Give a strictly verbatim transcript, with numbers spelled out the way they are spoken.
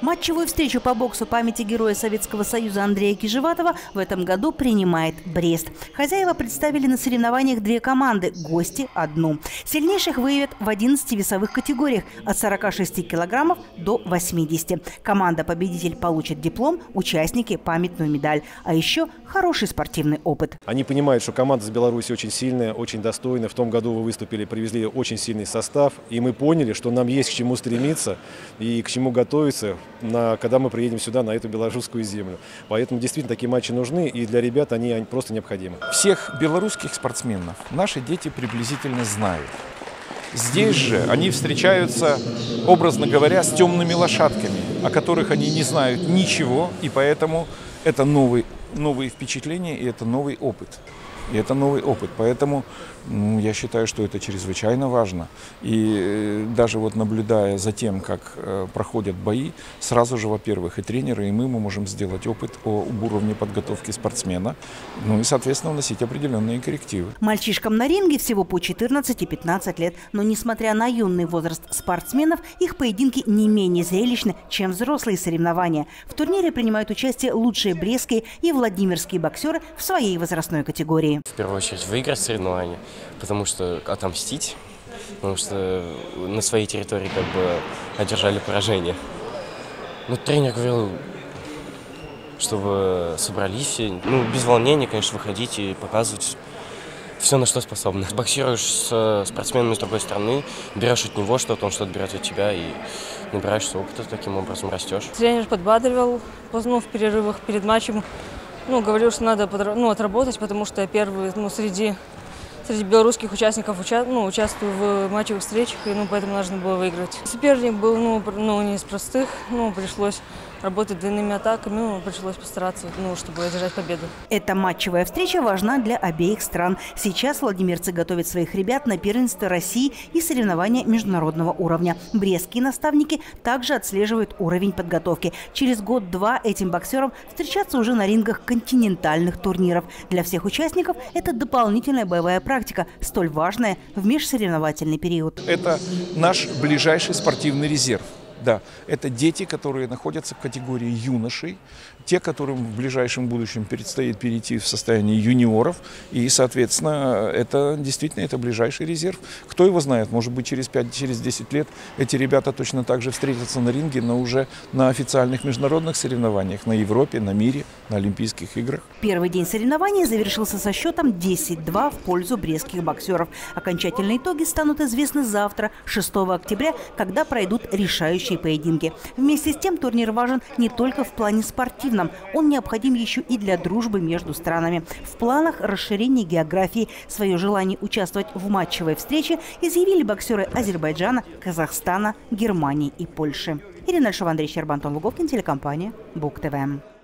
Матчевую встречу по боксу памяти Героя Советского Союза Андрея Кижеватова в этом году принимает Брест. Хозяева представили на соревнованиях две команды, гости – одну. Сильнейших выявят в одиннадцати весовых категориях от сорока шести килограммов до восьмидесяти. Команда-победитель получит диплом, участники – памятную медаль. А еще хороший спортивный опыт. Они понимают, что команда с Беларуси очень сильная, очень достойная. В том году вы выступили, привезли очень сильный состав. И мы поняли, что нам есть к чему стремиться и к чему готовиться, на, когда мы приедем сюда, на эту белорусскую землю. Поэтому действительно такие матчи нужны, и для ребят они, они просто необходимы. Всех белорусских спортсменов наши дети приблизительно знают. Здесь же они встречаются, образно говоря, с темными лошадками, о которых они не знают ничего, и поэтому это новый, новые впечатления и это новый опыт. И это новый опыт, поэтому ну, я считаю, что это чрезвычайно важно. И э, даже вот наблюдая за тем, как э, проходят бои, сразу же, во-первых, и тренеры, и мы, мы можем сделать опыт о, об уровне подготовки спортсмена, ну и, соответственно, вносить определенные коррективы. Мальчишкам на ринге всего по четырнадцать и пятнадцать лет, но несмотря на юный возраст спортсменов, их поединки не менее зрелищны, чем взрослые соревнования. В турнире принимают участие лучшие брестские и владимирские боксеры в своей возрастной категории. В первую очередь выиграть соревнования, потому что отомстить, потому что на своей территории как бы одержали поражение. Но тренер говорил, чтобы собрались все, ну без волнения, конечно, выходить и показывать все, на что способны. Боксируешь с спортсменами с другой стороны, берешь от него что-то, он что-то берет от тебя и набираешься опыта, таким образом растешь. Тренер подбадривал, ну, в перерывах перед матчем. Ну, говорил, что надо ну, отработать, потому что я первый ну, среди, среди белорусских участников уча ну, участвую в матчевых встречах, и ну, поэтому нужно было выиграть. Соперник был ну, ну, не из простых, ну, пришлось работать длинными атаками, ну, пришлось постараться, ну, чтобы одержать победу. Эта матчевая встреча важна для обеих стран. Сейчас владимирцы готовят своих ребят на первенство России и соревнования международного уровня. Брестские наставники также отслеживают уровень подготовки. Через год-два этим боксерам встречаться уже на рингах континентальных турниров. Для всех участников это дополнительная боевая практика, столь важная в межсоревновательный период. Это наш ближайший спортивный резерв. Да, это дети, которые находятся в категории юношей, те, которым в ближайшем будущем предстоит перейти в состояние юниоров. И, соответственно, это действительно это ближайший резерв. Кто его знает, может быть, через пять-десять лет эти ребята точно так же встретятся на ринге, но уже на официальных международных соревнованиях, на Европе, на мире, на Олимпийских играх. Первый день соревнований завершился со счетом десять-два в пользу брестских боксеров. Окончательные итоги станут известны завтра, шестого октября, когда пройдут решающие поединки. Вместе с тем турнир важен не только в плане спортивном, он необходим еще и для дружбы между странами. В планах расширения географии свое желание участвовать в матчевой встрече изъявили боксеры Азербайджана, Казахстана, Германии и Польши. Ирина Альшова, Андрей Щерба, Антон Луговкин, телекомпания Бук ТВ.